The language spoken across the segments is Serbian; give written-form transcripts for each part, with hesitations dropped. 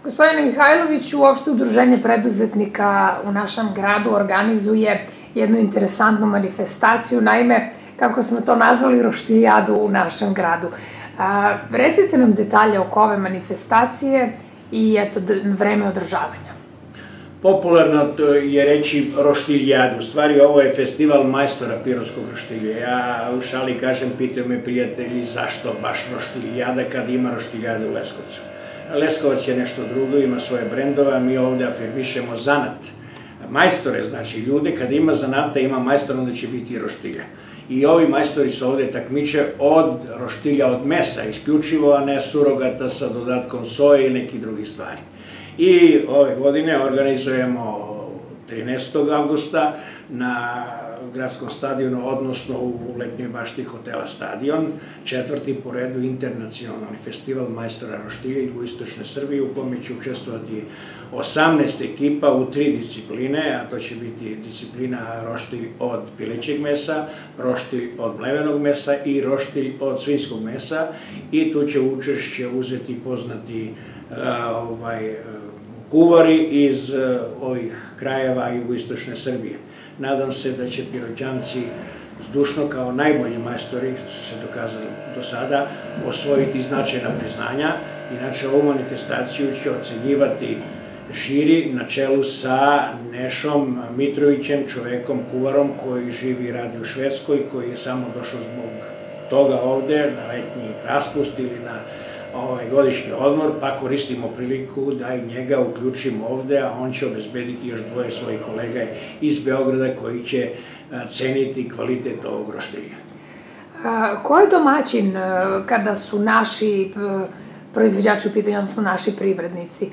Gospodine Mihajloviću, uopšte Udruženje preduzetnika u našem gradu organizuje jednu interesantnu manifestaciju, naime, kako smo to nazvali, roštiljadu u našem gradu. Recite nam detalje oko ove manifestacije i eto, vreme održavanja. Popularno je reći roštiljadu, u stvari ovo je festival majstora pirotskog roštilja. Ja u šali kažem, pitaju me prijatelji zašto baš roštiljada kad ima roštiljada u Leskovcu. Leskovac je nešto drugo, ima svoje brendove, a mi ovde afirmišemo zanat. Majstore, znači ljude, kad ima zanata, ima majstora, onda će biti i roštilja. I ovi majstori se ovde takmiče od roštilja od mesa, isključivo, a ne surogata sa dodatkom soje i nekih drugih stvari. I ove godine organizujemo 13. avgusta na gradskom stadionu, odnosno u letnjoj bašti hotela Stadion, 4. po redu internacionalni festival majstora roštilja jugoistočne Srbije, u kome će učestvovati 18 ekipa u 3 discipline, a to će biti disciplina roštilj od pilećeg mesa, roštilj od mlevenog mesa i roštilj od svinjskog mesa, i tu će učešće uzeti poznati kuvari iz ovih krajeva jugoistočne Srbije. Nadam se da će Piroćanci zdušno, kao najbolji majstori, su se dokazali do sada, osvojiti značajna priznanja. Inače, ovu manifestaciju će ocenjivati žiri na čelu sa Nešom Mitrovićem, čovekom, kuvarom koji živi i radi u Švedskoj, koji je samo došao zbog toga ovde na letnji raspust ili na godišnji odmor, pa koristimo priliku da i njega uključimo ovde, a on će obezbediti još 2 svojih kolega iz Beograda koji će ceniti kvalitet ovog roštilja. Ko je domaćin kada su naši proizvođači u pitanju, odnosno naši privrednici?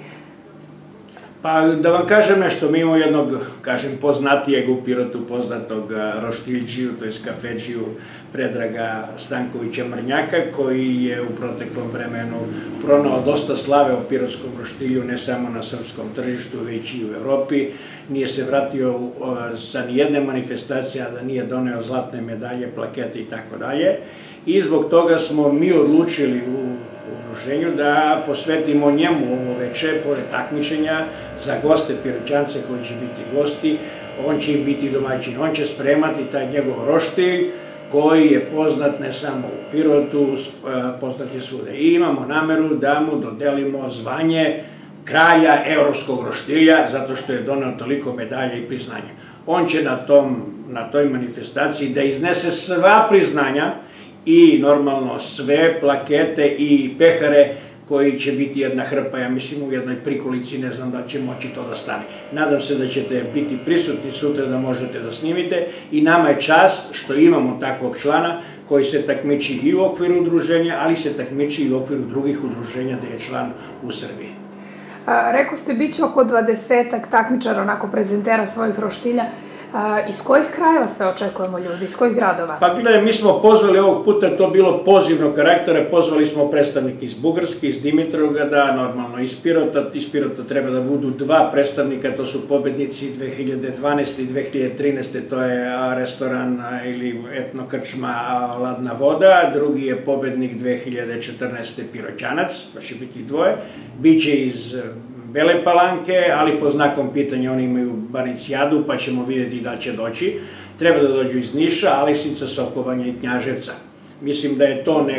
Pa da vam kažem nešto, mi imamo jednog, kažem, poznatijeg u Pirotu, poznatog roštiljđiju, to je kafedžiju Predraga Stankovića Mrnjaka, koji je u proteklom vremenu pronao dosta slave o pirotskom roštilju, ne samo na srpskom tržištu, već i u Evropi. Nije se vratio sa nijedne manifestacije, a da nije doneo zlatne medalje, plakete i tako dalje. I zbog toga smo mi odlučili u udruženju da posvetimo njemu ovo veče, pored takmičenja, za goste Piroćance koji će biti gosti. On će im biti domaćin, on će spremati taj njegov roštilj koji je poznat ne samo u Pirotu, poznat je svuda. I imamo nameru da mu dodelimo zvanje kralja evropskog roštilja, zato što je doneo toliko medalja i priznanja. On će na toj manifestaciji da iznese sva priznanja i normalno sve plakete i pehare koji će biti jedna hrpa, ja mislim u jednoj prikolici, ne znam da će moći to da stane. Nadam se da ćete biti prisutni sutra da možete da snimite, i nama je čast što imamo takvog člana koji se takmiči i u okviru udruženja, ali se takmiči i u okviru drugih udruženja gde je član u Srbiji. Rekao ste, bit će oko 20-ak takmičara, onako prezentera svojih roštilja. Iz kojih krajeva sve očekujemo ljudi, iz kojih gradova? Pa gledaj, mi smo pozvali ovog puta, to bilo pozivnog karaktera, pozvali smo predstavnike iz Bugarske, iz Dimitrovgrada, normalno iz Pirota. Iz Pirota treba da budu 2 predstavnika, to su pobednici 2012. i 2013. To je restoran ili etno krčma Ladna voda, drugi je pobednik 2014. Piroćanac, to će biti 2. Biće iz Bele Palanke, ali po znakom pitanja oni imaju Banicijadu, pa ćemo vidjeti da će doći. Treba da dođu iz Niša, Aleksica, Sokobanje i Knjaževca. Mislim da je to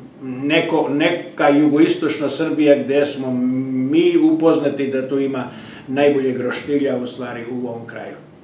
neka jugoistočna Srbija gde smo mi upoznati da tu ima najboljeg roštilja u stvari u ovom kraju.